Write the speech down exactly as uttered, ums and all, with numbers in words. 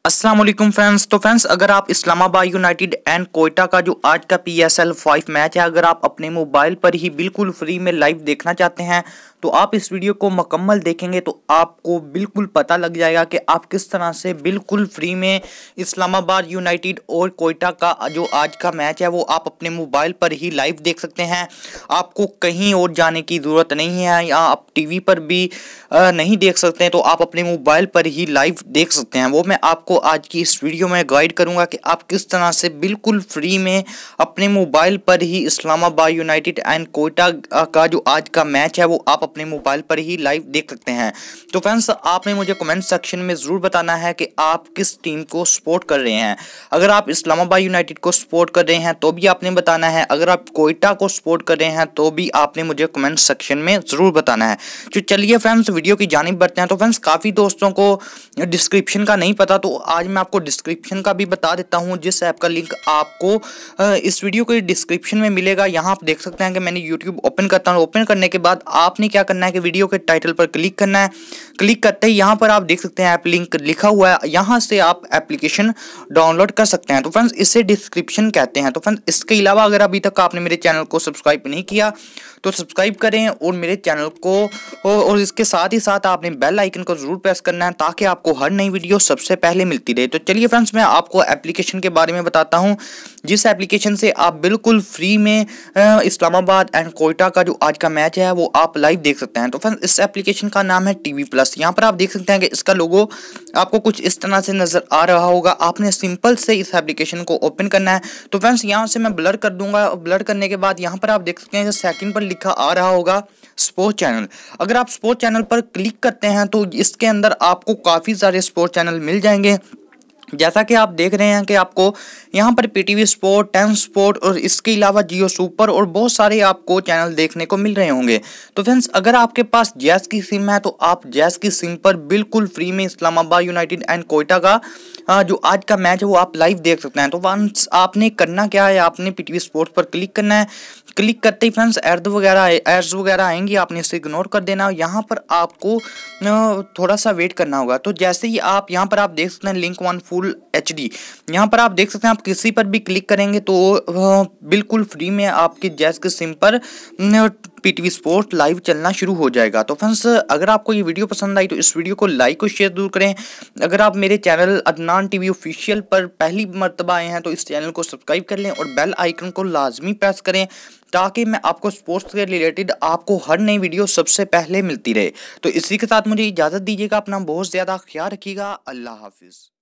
अस्सलाम वालेकुम फ्रेंड्स। तो फ्रेंड्स, अगर आप इस्लामाबाद यूनाइटेड एंड कोयटा का जो आज का P S L five match है अगर आप अपने मोबाइल पर ही बिल्कुल फ्री में लाइव देखना चाहते हैं तो आप इस वीडियो को मुकम्मल देखेंगे तो आपको बिल्कुल पता लग जाएगा कि आप किस तरह से बिल्कुल फ्री में इस्लामाबाद यूनाइटेड और कोयटा का जो आज का मैच है वो आप अपने मोबाइल पर ही लाइव देख सकते हैं। आपको कहीं और जाने की ज़रूरत नहीं है या आप टीवी पर भी नहीं देख सकते हैं तो आप अपने मोबाइल पर ही लाइव देख सकते हैं। वो मैं आपको आज की इस वीडियो में गाइड करूंगा कि आप किस तरह से बिल्कुल फ्री में अपने मोबाइल पर ही इस्लामाबाद यूनाइटेड एंड कोयटा का जो आज का मैच है वो आप अपने मोबाइल पर ही लाइव देख सकते हैं। तो फ्रेंड्स, आपने मुझे कमेंट सेक्शन में ज़रूर बताना है कि आप किस टीम को सपोर्ट कर रहे हैं। अगर आप इस्लामाबाद यूनाइटेड को सपोर्ट कर रहे हैं तो भी आपने बताना है, अगर आप कोयटा को सपोर्ट कर रहे हैं तो भी आपने मुझे कमेंट सेक्शन में ज़रूर बताना है। तो चलिए फ्रेंड्स, वीडियो की जानिब बढ़ते हैं। तो फ्रेंड्स, काफ़ी दोस्तों को डिस्क्रिप्शन का नहीं पता तो आज मैं आपको डिस्क्रिप्शन का भी बता देता हूं, जिस ऐप का लिंक आपको इस वीडियो के डिस्क्रिप्शन में मिलेगा। यहां आप देख सकते हैं कि मैंने यूट्यूब ओपन करता हूं। ओपन करने के बाद आपने क्या करना है कि वीडियो के टाइटल पर क्लिक करना है। क्लिक करते ही यहां पर आप देख सकते हैं ऐप लिंक लिखा हुआ है, यहां से आप एप्लीकेशन डाउनलोड कर सकते हैं। तो फ्रेंड्स, इसे डिस्क्रिप्शन कहते हैं। तो फ्रेंड्स, इसके अलावा अगर अभी तक आपने मेरे चैनल को सब्सक्राइब नहीं किया तो सब्सक्राइब करें और मेरे चैनल को और इसके साथ ही साथ आपने बेल आइकन को जरूर प्रेस करना है ताकि आपको हर नई वीडियो सबसे पहले मिलती रहे। तो चलिए फ्रेंड्स, मैं आपको एप्लीकेशन के बारे में बताता हूं, जिस एप्लीकेशन से आप बिल्कुल फ्री में इस्लामाबाद एंड कोयटा का जो आज का मैच है वो आप लाइव देख सकते हैं। तो फ्रेंड्स, इस एप्लीकेशन का नाम है टीवी प्लस। यहाँ पर आप देख सकते हैं कि इसका लोगो आपको कुछ इस तरह से नजर आ रहा होगा। आपने सिंपल से इस एप्लीकेशन को ओपन करना है। तो फ्रेंड्स, यहाँ से मैं ब्लर कर दूंगा। ब्लर करने के बाद यहाँ पर आप देख सकते हैं सेकंड पर लिखा आ रहा होगा स्पोर्ट्स चैनल। अगर आप स्पोर्ट्स चैनल पर क्लिक करते हैं तो इसके अंदर आपको काफी सारे स्पोर्ट्स चैनल मिल जाएंगे। जैसा कि आप देख रहे हैं कि आपको यहाँ पर पीटीवी स्पोर्ट, टेन स्पोर्ट और इसके अलावा जियो सुपर और बहुत सारे आपको चैनल देखने को मिल रहे होंगे। तो फ्रेंड्स, अगर आपके पास जैस की सिम है तो आप जैस की सिम पर बिल्कुल फ्री में इस्लामाबाद यूनाइटेड एंड कोयटा का जो आज का मैच है वो आप लाइव देख सकते हैं। तो फ्रेंड्स, आपने करना क्या है, आपने पीटीवी स्पोर्ट्स पर क्लिक करना है। क्लिक करते ही फ्रेंड्स एड वगैरह एड्स वगैरह आएंगी, आपने इसे इग्नोर कर देना। यहाँ पर आपको थोड़ा सा वेट करना होगा। तो जैसे ही आप यहाँ पर आप देख सकते हैं link one full H D, यहाँ पर आप देख सकते हैं आप किसी पर भी क्लिक करेंगे तो बिल्कुल फ्री में आपके जैस के सिम पर पीटीवी स्पोर्ट लाइव चलना शुरू हो जाएगा। तो फ्रेंड्स, अगर आपको ये वीडियो पसंद आई तो इस वीडियो को लाइक और शेयर जरूर करें। अगर आप मेरे चैनल अदनान टीवी ऑफिशियल पर पहली मर्तबा आए हैं तो इस चैनल को सब्सक्राइब कर लें और बेल आइकन को लाजमी प्रेस करें ताकि मैं आपको स्पोर्ट्स के रिलेटेड आपको हर नई वीडियो सबसे पहले मिलती रहे। तो इसी के साथ मुझे इजाज़त दीजिएगा। अपना बहुत ज़्यादा ख्याल रखिएगा। अल्लाह हाफिज़।